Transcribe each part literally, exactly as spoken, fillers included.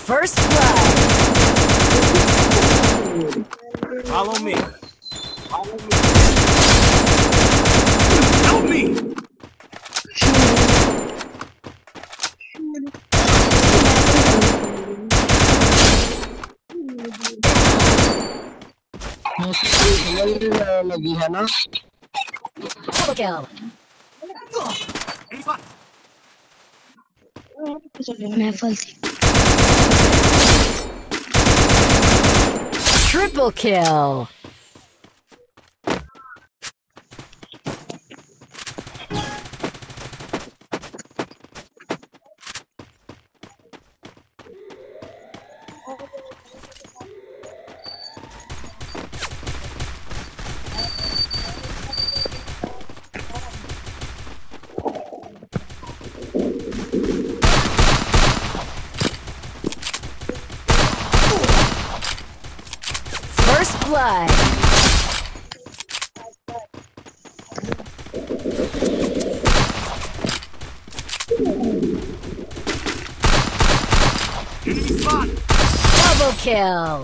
First blood. Follow me. Help me. लगी है ना Kill. Enemy spot. महफल थी Triple kill. First blood. Enemy spot. Double kill.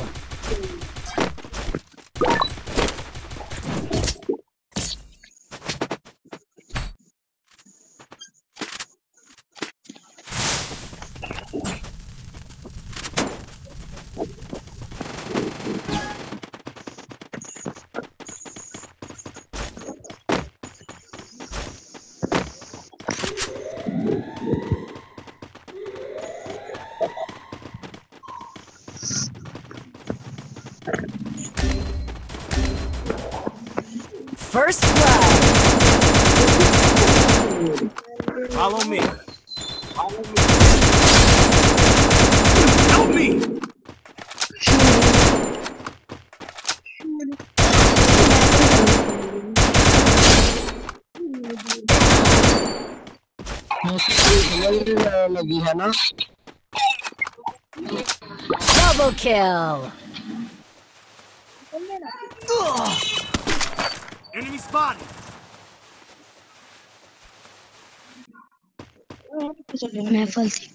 First blood. Follow me. Help me. लगी है ना Double kill. Enemy spotted. महफल थी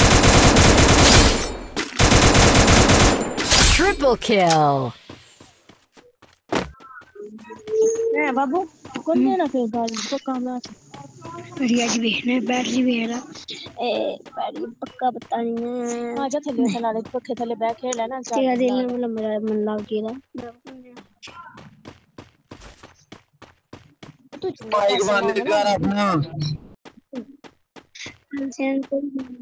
Triple kill. है बाबू कौन देना फिर गाल को काम है रियाज भी है बैटरी भी है ना ए बैटरी पक्का बता नहीं है आ जा थले नाले पक्के थले बैठ खेल है ना तेरा दिल में मेरा मन लग गया तू माइक बंद कर अपना सेंस को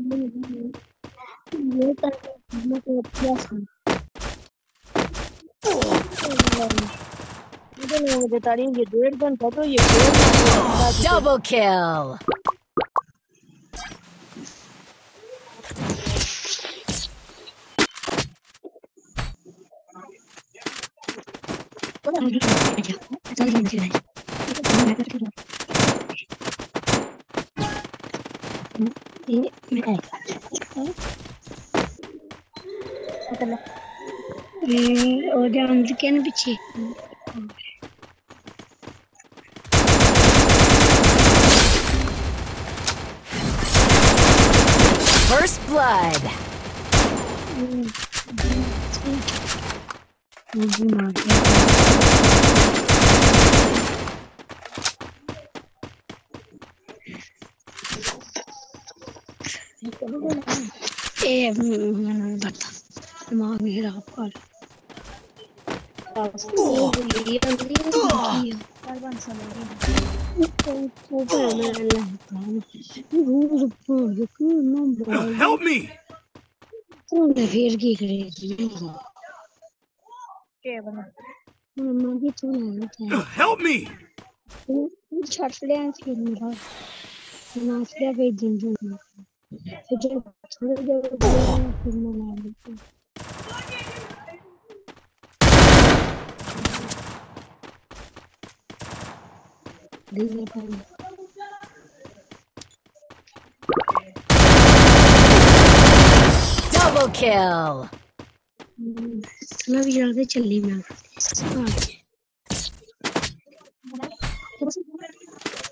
ये कर मैं तो क्या मुझे बता रही ये डेढ़ घंटा तो ये Double kill. और ध्यान से क्या ना पीछे First blood. ए मैंने बता दिमाग में खराब कर Help me. फिर की करेगी के बना मम्मा भी तो नहीं Help me. छट ले फिर मेरा नाश्ता पे दिन दिन फिर जब थोड़ी देर फिर मैं ला लेती दीजिए पानी Double kill. मैं भी जल्दी चली मैं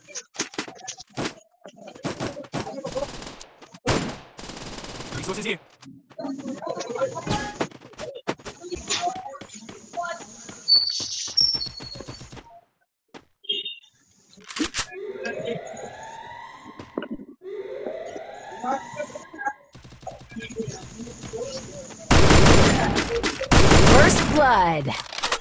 Resources here. First blood.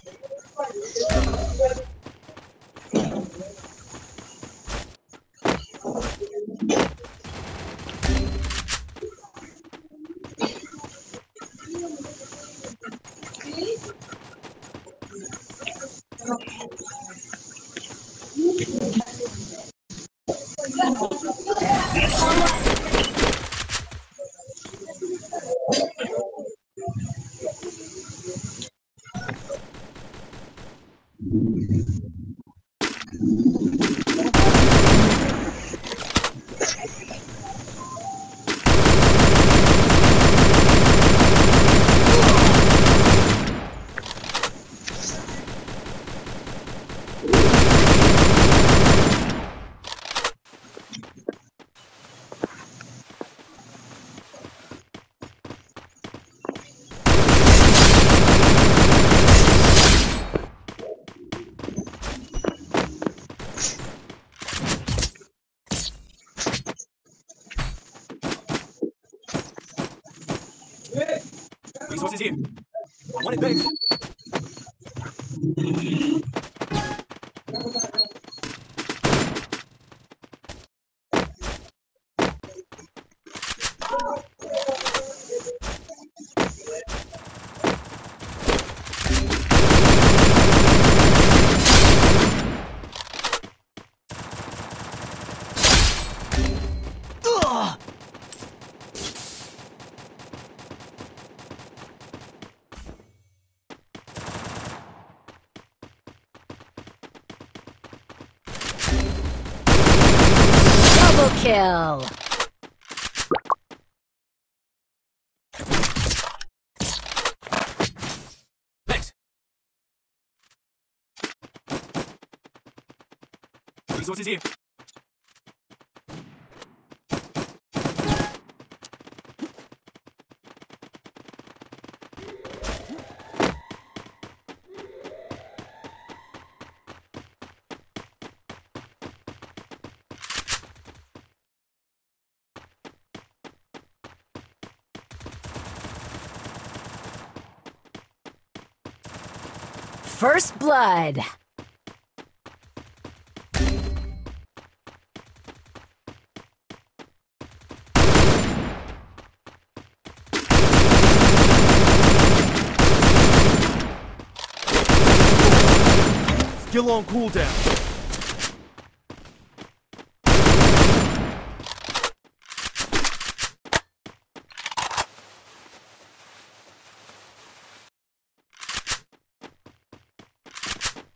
Resources here. I want it big. Double kill. Thanks. Resources here. First blood. Skill on cooldown.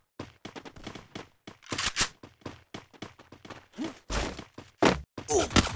Ooh.